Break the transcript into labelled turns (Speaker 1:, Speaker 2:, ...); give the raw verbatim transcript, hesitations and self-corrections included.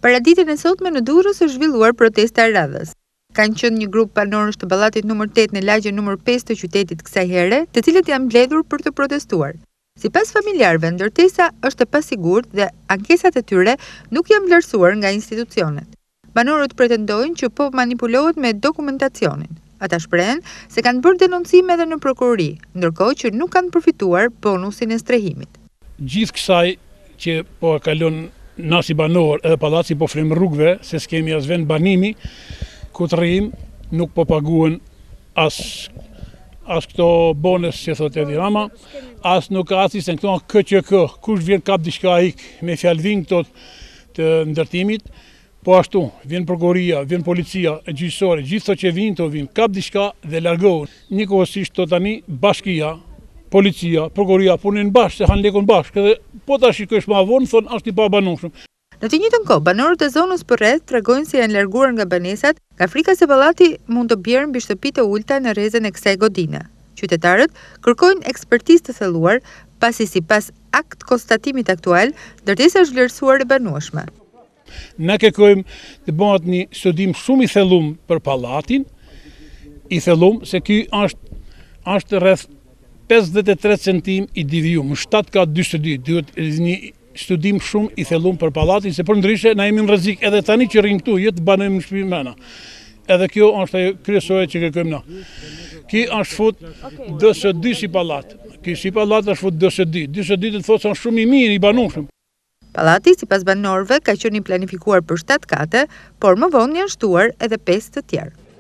Speaker 1: Paraditën e sotme në Durrës është zhvilluar protesta e radhës. Kanë qenë një grup banorësh të pallatit numër tetë në lagjen numër pesë të qytetit kësaj here, të cilët janë mbledhur për të protestuar. Sipas familjarëve, ndërtesa është e pasigurt dhe ankesat e tyre nuk janë vlerësuar nga institucionet. Banorët pretendojnë që po manipulohet me dokumentacionin. Ata shprehen se kanë bërë denoncime edhe në prokurori, ndërkohë që nuk kanë përfituar bonusin e strehimit.
Speaker 2: Gjithë kësaj që po kalon nasi banor edhe pallaci po frym rrugëve se s'kemi as vend banimi, ku të rrim nuk po paguen as as këto bonus që thotë Edi Rama, as nuk ka asnjë se këto K Q K, kush vjen kap diçka ik me fjalë vin këto të ndërtimit, po ashtu vjen prokuroria, vjen policia, e gjyqësore, gjithë ato që vinë, to vinë kap diçka dhe largohen. Njëkohësisht to tani bashkia, policia, prokuroria punin bashkë, se han lekun bashkë, edhe po ta shikosh më avon thon është i pabanueshëm.
Speaker 1: Në të njëjtën kohë, banorët e zonës përreth tregojnë se janë larguar nga banesat nga frika se pallati mund të bjerë mbi shtëpitë e ulta në rrezën e kësaj godine. Qytetarët kërkojnë ekspertizë të thelluar, pasi sipas akt konstatimit aktual, ndërtesa është vlerësuar e banueshme.
Speaker 2: Ne kërkojmë të bëhet një studim shumë i thellum për pallatin, i thellum se ky është është rreth pesëdhjetë e tre centimetra i devijuar, më shtat ka dyshtë dy, duhet një studim shumë i thellum për pallatin, se për ndryshe na jemi në rrezik edhe tani që rrim këtu, jo të banojmë në shtëpi mëna. Edhe kjo është ajo kryesore që kërkojmë na. Ki është fut D S dy si pallat. Ky si pallat është fut D S dy. D S dy të thotë se është shumë i mirë, i banueshëm.
Speaker 1: Pallati, sipas banorëve, ka qenë i planifikuar për shtatë kate, por më vonë janë shtuar edhe pesë të tjerë.